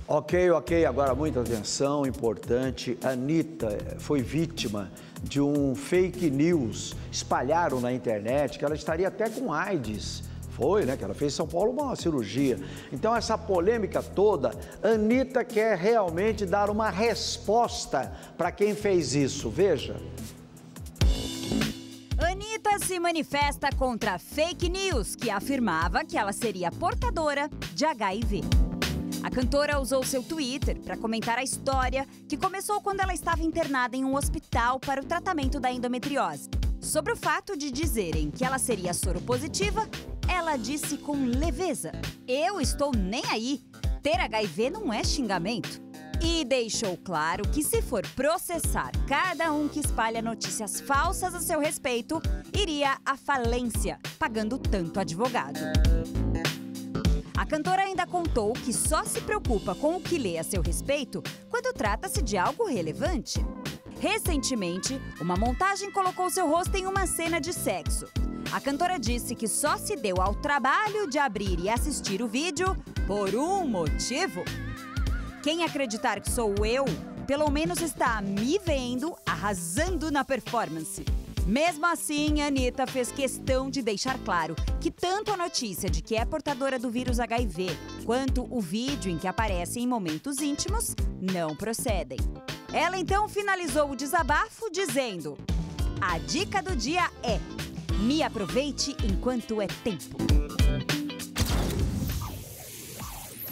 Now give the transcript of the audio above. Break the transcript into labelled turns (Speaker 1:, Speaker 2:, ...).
Speaker 1: Ok, agora muita atenção, importante. Anitta foi vítima de um fake news. Espalharam na internet que ela estaria até com AIDS. Foi, né? Que ela fez em São Paulo uma cirurgia. Então, essa polêmica toda, Anitta quer realmente dar uma resposta para quem fez isso. Veja.
Speaker 2: Anitta se manifesta contra fake news que afirmava que ela seria portadora de HIV. A cantora usou seu Twitter para comentar a história que começou quando ela estava internada em um hospital para o tratamento da endometriose. Sobre o fato de dizerem que ela seria soropositiva, ela disse com leveza: "Eu estou nem aí. Ter HIV não é xingamento." E deixou claro que, se for processar cada um que espalha notícias falsas a seu respeito, iria à falência, pagando tanto advogado. A cantora ainda contou que só se preocupa com o que lê a seu respeito quando trata-se de algo relevante. Recentemente, uma montagem colocou seu rosto em uma cena de sexo. A cantora disse que só se deu ao trabalho de abrir e assistir o vídeo por um motivo. Quem acreditar que sou eu, pelo menos está me vendo arrasando na performance. Mesmo assim, Anitta fez questão de deixar claro que tanto a notícia de que é portadora do vírus HIV, quanto o vídeo em que aparece em momentos íntimos, não procedem. Ela então finalizou o desabafo dizendo: "A dica do dia é: me aproveite enquanto é tempo."